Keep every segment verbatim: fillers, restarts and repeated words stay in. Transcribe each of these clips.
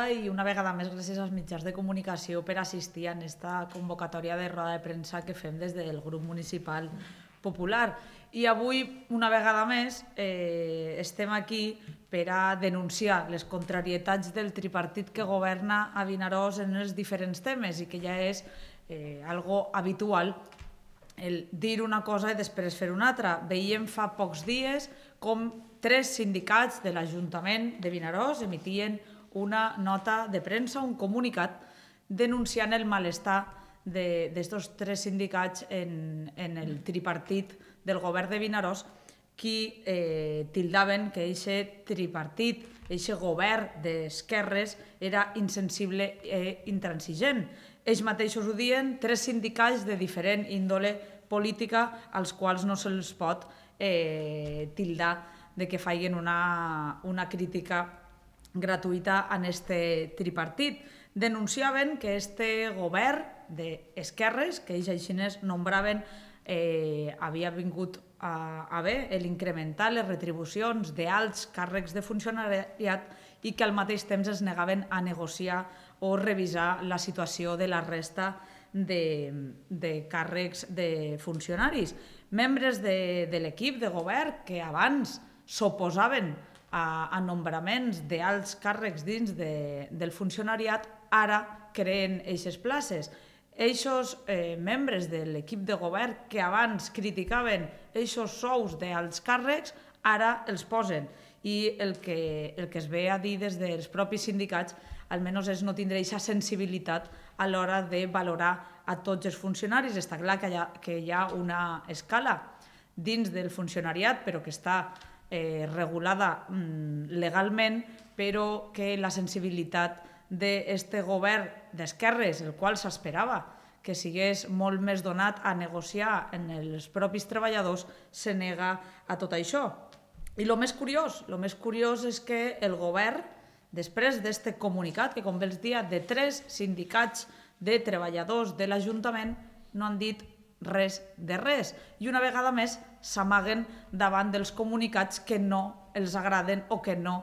i una vegada més gràcies als mitjans de comunicació per assistir a aquesta convocatòria de roda de premsa que fem des del grup municipal popular. I avui, una vegada més, eh, estem aquí per a denunciar les contrarietats del tripartit que governa a Vinaròs en els diferents temes i que ja és eh, algo habitual el dir una cosa i després fer una altra. Veiem fa pocs dies com tres sindicats de l'Ajuntament de Vinaròs emitien una nota de premsa, un comunicat, denunciant el malestar d'aquests tres sindicats en, en el tripartit del govern de Vinaròs, qui eh, tildaven que aquest tripartit, aquest govern d'esquerres, era insensible i intransigent. Ells mateixos ho diuen, tres sindicats de diferent índole política als quals no se'ls pot eh, tildar de que facin una, una crítica gratuïta a aquest tripartit. Denunciaven que aquest govern d'esquerres, que ells així nombraven, eh, havia vingut a, a bé l'incrementar les retribucions d'alts càrrecs de funcionariat i que al mateix temps es negaven a negociar o revisar la situació de la resta de, de càrrecs de funcionaris. Membres de, de l'equip de govern que abans s'oposaven a, a nombraments d'alts càrrecs dins de, del funcionariat, ara creen aquestes places. Eixos eh, membres de l'equip de govern que abans criticaven eixos sous d'alts càrrecs, ara els posen. I el que, el que es ve a dir des dels propis sindicats almenys és no tindre aquesta sensibilitat a l'hora de valorar a tots els funcionaris. Està clar que hi ha, que hi ha una escala dins del funcionariat, però que està eh, regulada mm, legalment, però que la sensibilitat d'aquest govern d'esquerres, el qual s'esperava que sigués molt més donat a negociar en els propis treballadors, se nega a tot això. I el més curiós, el més curiós és que el govern, després d'aquest comunicat, que com bé els dia, de tres sindicats de treballadors de l'Ajuntament, no han dit res de res. I una vegada més s'amaguen davant dels comunicats que no els agraden o que no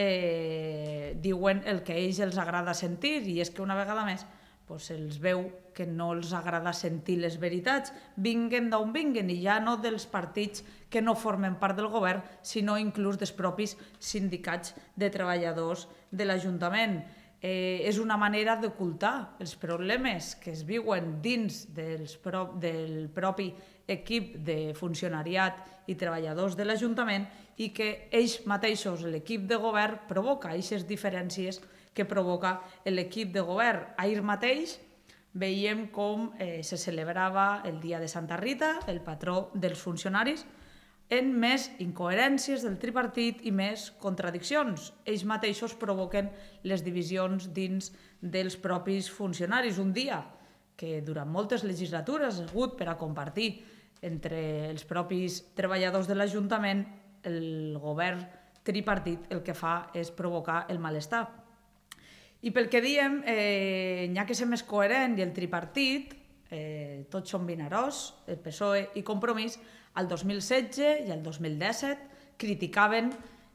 eh, diuen el que a ells els agrada sentir. I és que una vegada més pues, els veu que no els agrada sentir les veritats, vinguen d'on vinguen, i ja no dels partits que no formen part del govern, sinó inclús dels propis sindicats de treballadors de l'Ajuntament. Eh, és una manera d'ocultar els problemes que es viuen dins dels pro del propi equip de funcionariat i treballadors de l'Ajuntament i que ells mateixos, l'equip de govern, provoca aquestes diferències que provoca l'equip de govern. Ahir mateix veiem com eh, se celebrava el dia de Santa Rita, el patró dels funcionaris, en més incoherències del tripartit i més contradiccions. Ells mateixos provoquen les divisions dins dels propis funcionaris. Un dia que durant moltes legislatures ha hagut per a compartir entre els propis treballadors de l'Ajuntament, el govern tripartit el que fa és provocar el malestar. I pel que diem, eh, n'hi ha que ser més coherent i el tripartit, eh, tots són Vinaròs, el P S O E i Compromís, el dos mil setze i el dos mil disset criticaven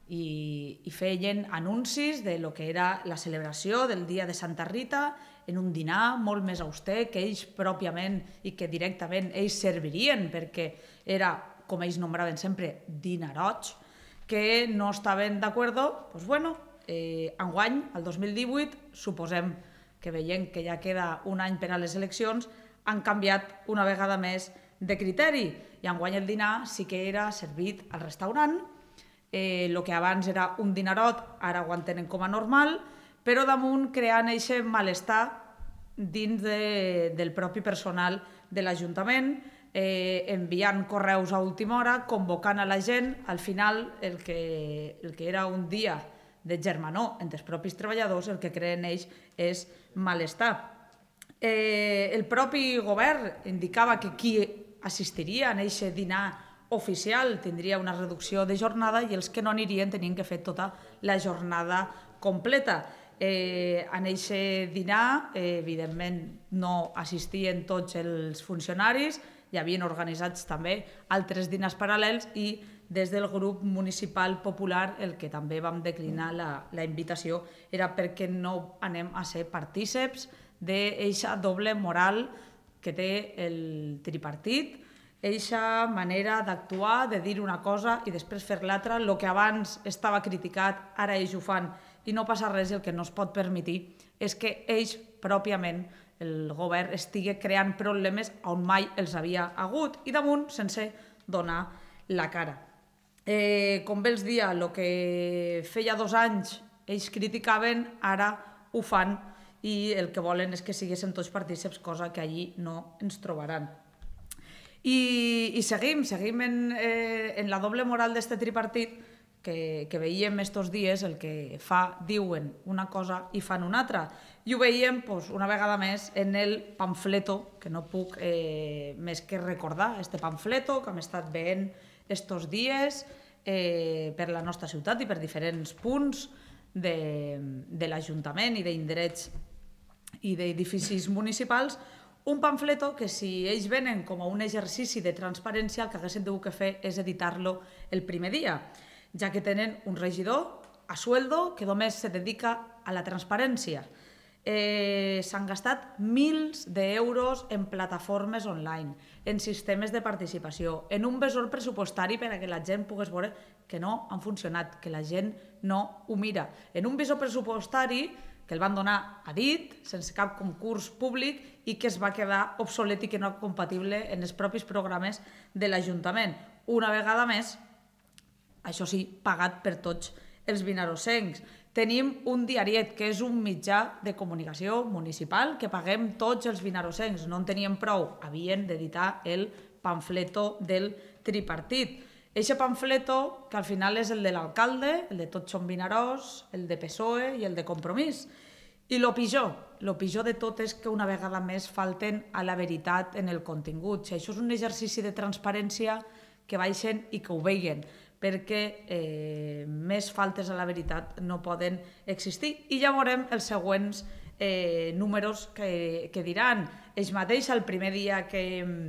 i, i feien anuncis de lo que era la celebració del dia de Santa Rita en un dinar molt més auster que ells pròpiament i que directament ells servirien perquè era, com ells nombraven sempre, dinaroig, que no estaven d'acord, doncs bueno, eh, enguany, el dos mil divuit, suposem que veient que ja queda un any per a les eleccions, han canviat una vegada més de criteri. I enguany el dinar sí que era servit al restaurant, eh, el que abans era un dinarot, ara ho entenen com a normal, però damunt creant aquest malestar dins de, del propi personal de l'Ajuntament, eh, enviant correus a última hora, convocant a la gent, al final el que, el que era un dia de germanor entre els propis treballadors, el que creen ells és malestar. Eh, el propi govern indicava que qui assistiria a aquest dinar oficial tindria una reducció de jornada i els que no anirien tenien que fer tota la jornada completa. Eh, en aquest dinar, eh, evidentment, no assistien tots els funcionaris, hi havia organitzats també altres dinars paral·lels i des del grup municipal popular el que també vam declinar la, la invitació era perquè no anem a ser partíceps d'eixa doble moral que té el tripartit, eixa manera d'actuar, de dir una cosa i després fer l'altra. El que abans estava criticat, ara ells ho fan i no passa res. El que no es pot permetre és que ells pròpiament, el govern, estigui creant problemes on mai els havia hagut i damunt sense donar la cara. Eh, com bé els dia, el que feia dos anys ells criticaven, ara ho fan i el que volen és que siguéssim tots partíceps, cosa que allí no ens trobaran. I, i seguim, seguim en, eh, en la doble moral d'este tripartit que, que veiem estos dies, el que fa, diuen una cosa i fan una altra. I ho veiem pues, una vegada més en el pamfleto, que no puc eh, més que recordar, este pamfleto que hem estat veient estos dies eh, per la nostra ciutat i per diferents punts de, de l'Ajuntament i d'indrets i d'edificis municipals, un pamfleto que si ells venen com a un exercici de transparència el que haguessin hagut de fer és editar-lo el primer dia, ja que tenen un regidor a sueldo que només se dedica a la transparència. Eh, s'han gastat mils d'euros en plataformes online, en sistemes de participació, en un besor pressupostari per a que la gent pogués veure que no han funcionat, que la gent no ho mira. En un besor pressupostari que el van donar a dit, sense cap concurs públic i que es va quedar obsolet i que no era compatible en els propis programes de l'Ajuntament. Una vegada més, això sí, pagat per tots els vinarossencs. Tenim un diariet, que és un mitjà de comunicació municipal que paguem tots els vinarossencs. No en teníem prou, havien d'editar el pamfleto del tripartit. Eixe pamfleto, que al final és el de l'alcalde, el de Tots som Vinaròs, el de P S O E i el de Compromís. I lo pitjor, lo pitjor de tot és que una vegada més falten a la veritat en el contingut. Si això és un exercici de transparència, que baixen i que ho veien, perquè eh, més faltes a la veritat no poden existir. I ja veurem els següents eh, números que, que diran. Ells mateix, el primer dia que,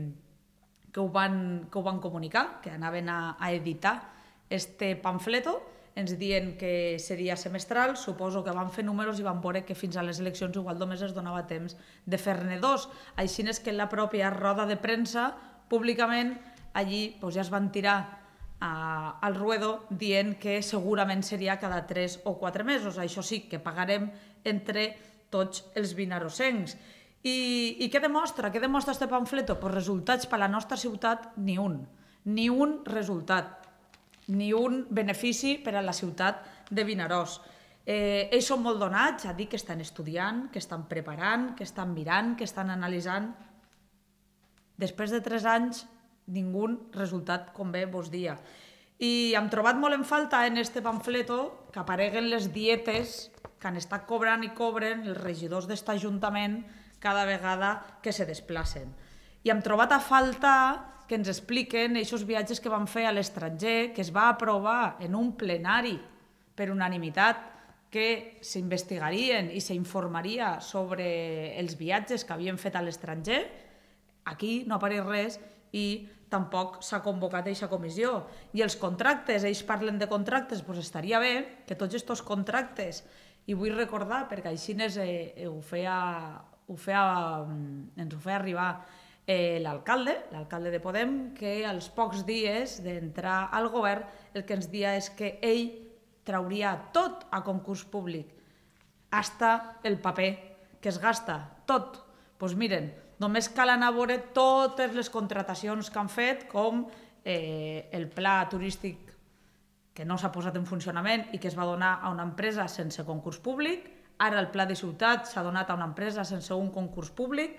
que, ho van, que ho van comunicar, que anaven a, a editar este pamfleto, ens diuen que seria semestral, suposo que van fer números i van veure que fins a les eleccions igual només es donava temps de fer-ne dos. Així és que en la pròpia roda de premsa, públicament, allí doncs, ja es van tirar a, al ruedo dient que segurament seria cada tres o quatre mesos. Això sí, que pagarem entre tots els vinarossencs. I, i què demostra? Què demostra este pamfleto? Pues resultats per a la nostra ciutat, ni un. Ni un resultat. Ni un benefici per a la ciutat de Vinaròs. Eh, ells són molt donats a dir que estan estudiant, que estan preparant, que estan mirant, que estan analitzant. Després de tres anys, ningú resultat com bé vos dia. I hem trobat molt en falta en este pamfleto que apareguen les dietes que han estat cobrant i cobren els regidors d'aquest ajuntament cada vegada que se desplacen. I hem trobat a faltar que ens expliquen aquests viatges que van fer a l'estranger, que es va aprovar en un plenari per unanimitat que s'investigarien i s'informaria sobre els viatges que havien fet a l'estranger. Aquí no apareix res i tampoc s'ha convocat aquesta comissió. I els contractes, ells parlen de contractes, doncs estaria bé que tots aquests contractes, i vull recordar, perquè així eh, ho feia, ho feia, ens ho feia arribar eh, l'alcalde, l'alcalde de Podem, que als pocs dies d'entrar al govern el que ens dia és que ell trauria tot a concurs públic, hasta el paper que es gasta, tot. Doncs miren, només cal anar a veure totes les contratacions que han fet, com eh, el pla turístic que no s'ha posat en funcionament i que es va donar a una empresa sense concurs públic, ara el pla de ciutat s'ha donat a una empresa sense un concurs públic,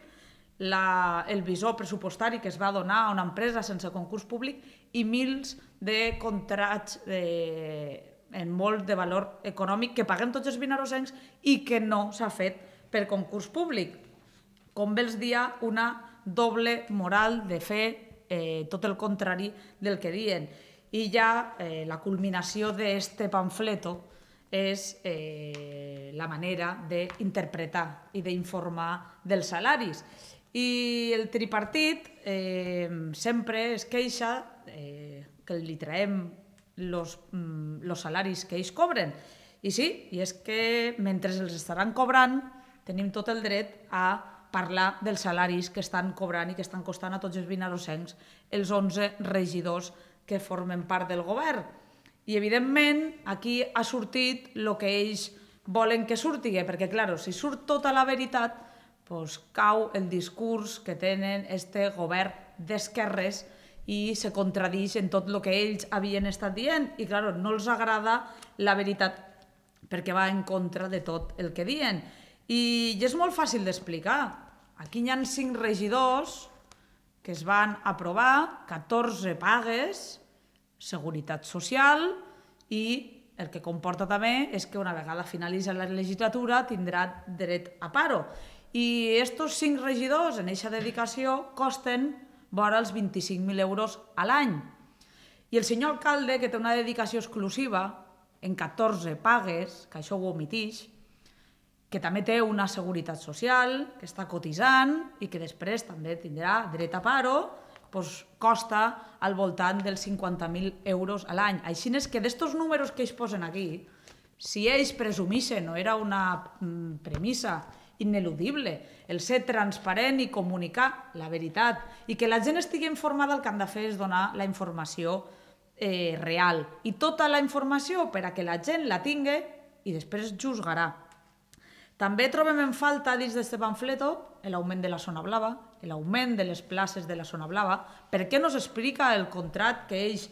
la, el visor pressupostari que es va donar a una empresa sense concurs públic i mils de contrats eh, en molt de valor econòmic que paguen tots els vinarossencs i que no s'ha fet per concurs públic. Com bé els dia, una doble moral de fer eh, tot el contrari del que diuen. I ja eh, la culminació d'este pamfleto és eh, la manera d'interpretar i d'informar dels salaris. I el tripartit eh, sempre es queixa eh, que li traiem els mm, salaris que ells cobren. I sí, i és que mentre els estaran cobrant tenim tot el dret a parlar dels salaris que estan cobrant i que estan costant a tots els vinarossencs els onze regidors que formen part del govern. I, evidentment, aquí ha sortit el que ells volen que surti, perquè, clar, si surt tota la veritat, doncs cau el discurs que tenen este govern d'esquerres i se contradix en tot el que ells havien estat dient. I, clar, no els agrada la veritat perquè va en contra de tot el que diuen. I és molt fàcil d'explicar. Aquí hi ha cinc regidors que es van aprovar, catorze pagues, seguretat social, i el que comporta també és que una vegada finalitza la legislatura tindrà dret a paro. I aquests cinc regidors en aquesta dedicació costen vora els vint-i-cinc mil euros a l'any. I el senyor alcalde, que té una dedicació exclusiva en catorze pagues, que això ho omitix, que també té una seguretat social, que està cotitzant i que després també tindrà dret a paro, doncs costa al voltant dels cinquanta mil euros a l'any. Així és que d'estos números que ells posen aquí, si ells presumixen, no era una premissa ineludible, el ser transparent i comunicar la veritat i que la gent estigui informada, el que han de fer és donar la informació eh, real. I tota la informació per a que la gent la tingui i després juzgarà. També trobem en falta dins d'aquest pamfleto l'augment de la zona blava, l'augment de les places de la zona blava. Per què no s'explica el contracte que ells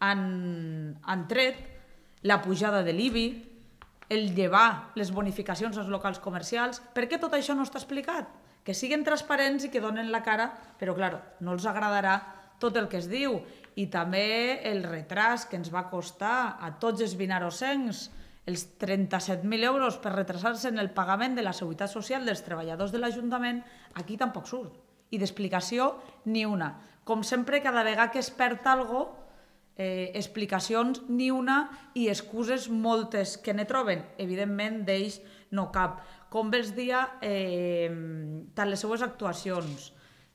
han, han tret, la pujada de l'I B I, el llevar les bonificacions als locals comercials? Per què tot això no està explicat? Que siguin transparents i que donen la cara, però, clar, no els agradarà tot el que es diu. I també el retras que ens va costar a tots els vinarossencs, els trenta-set mil euros per retrasar-se en el pagament de la seguretat social dels treballadors de l'Ajuntament, aquí tampoc surt. I d'explicació, ni una. Com sempre, cada vegada que es perd alguna cosa, eh, explicacions ni una i excuses moltes que ne troben. Evidentment, d'ells no cap. Com bé es dia, eh, tant les seues actuacions,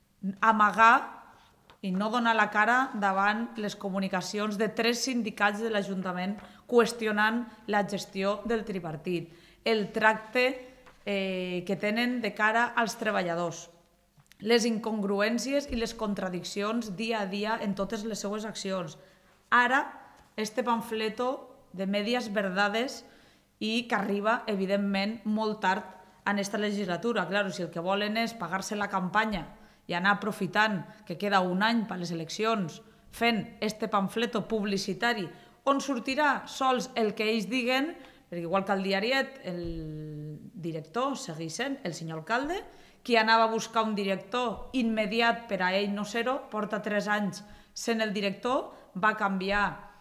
amagar i no donar la cara davant les comunicacions de tres sindicats de l'Ajuntament qüestionant la gestió del tripartit, el tracte eh, que tenen de cara als treballadors, les incongruències i les contradiccions dia a dia en totes les seues accions. Ara, este pamfleto de medias verdades i que arriba, evidentment, molt tard en esta legislatura. Claro, si el que volen és pagar-se la campanya i anar aprofitant que queda un any per les eleccions fent este pamfleto publicitari on sortirà sols el que ells diguen, perquè igual que al diariet el director segueix sent el senyor alcalde, qui anava a buscar un director immediat per a ell no ser-ho, porta tres anys sent el director, va canviar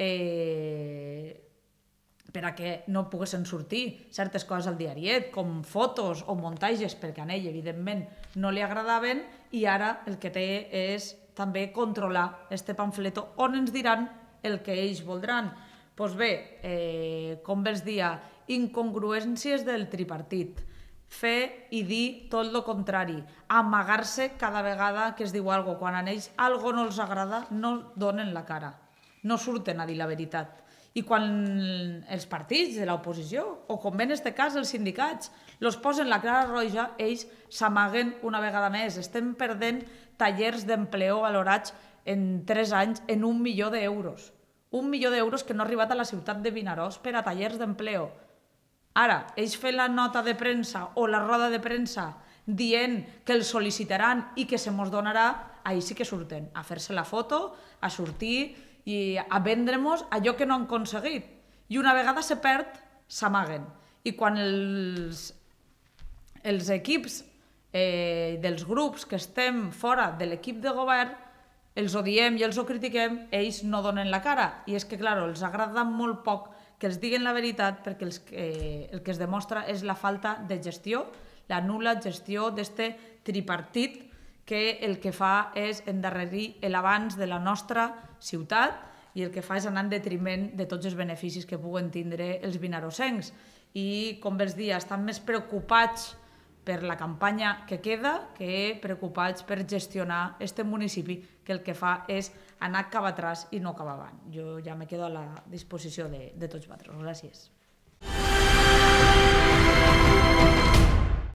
eh, per a que no poguessin sortir certes coses al diariet, com fotos o muntatges, perquè a ell, evidentment, no li agradaven, i ara el que té és també controlar este pamfleto on ens diran el que ells voldran. Doncs bé, eh, com bé es dia, incongruències del tripartit, fer i dir tot el contrari, amagar-se cada vegada que es diu alguna cosa. Quan a ells alguna cosa no els agrada, no donen la cara, no surten a dir la veritat. I quan els partits de l'oposició, o com bé en aquest cas els sindicats, els posen la cara roja, ells s'amaguen una vegada més. Estem perdent tallers d'empleo valorats en tres anys en un milió d'euros. Un milió d'euros que no ha arribat a la ciutat de Vinaròs per a tallers d'empleo. Ara, ells fent la nota de premsa o la roda de premsa dient que els sol·licitaran i que se mos donarà, ahir sí que surten a fer-se la foto, a sortir i a vendre-nos allò que no han aconseguit. I una vegada se perd, s'amaguen. I quan els, els equips eh, dels grups que estem fora de l'equip de govern els odiem i els ho critiquem, ells no donen la cara. I és que, clar, els agrada molt poc que els diguen la veritat perquè els que, eh, el que es demostra és la falta de gestió, la nul·la gestió d'este tripartit que el que fa és endarrerir l'abans de la nostra ciutat i el que fa és anar en detriment de tots els beneficis que puguen tindre els vinarossencs. I, com bé es dia, estan més preocupats per la campanya que queda, que preocupats per gestionar este municipi, que el que fa és anar cap atràs i no cap avant. Jo ja me quedo a la disposició de, de tots vosaltres. Gràcies.